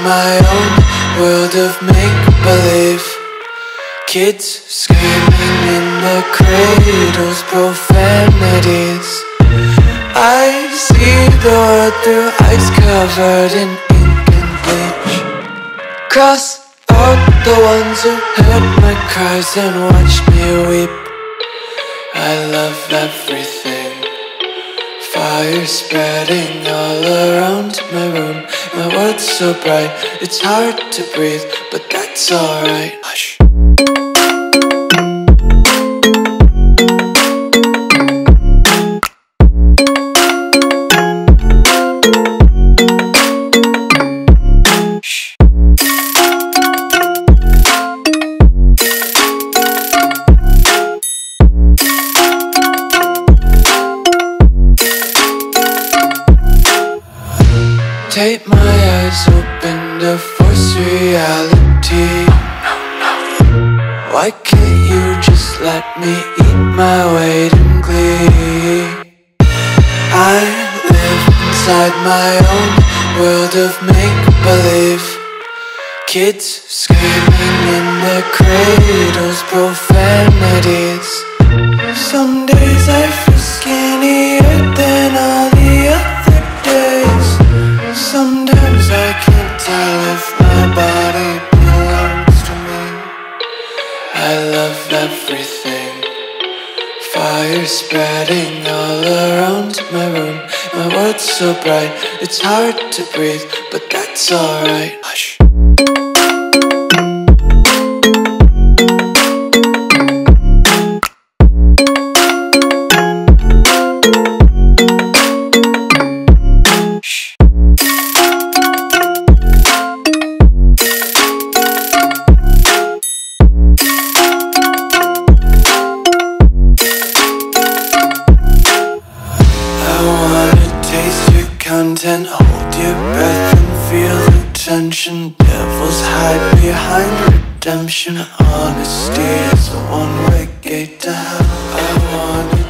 my own world of make-believe. Kids screaming in their cradles, profanities. I see the world through eyes covered in ink and bleach. Cross out the ones who heard my cries and watched me weep. I love everything. Fire spreading all around my room. My world's so bright, it's hard to breathe, but that's alright. Hush. Take my eyes open to force reality. Why can't you just let me eat my weight in glee? I live inside my own world of make-believe. Kids screaming in their cradles, profanities. Some days I feel skinnier than all the other days. Sometimes I can't tell if my body belongs to me. I love everything. Fire spreading all around my room. My world's so bright, it's hard to breathe, but that's alright. Hush. Content, hold your breath and feel the tension. Devils hide behind redemption. Honesty is a one-way gate to hell. I want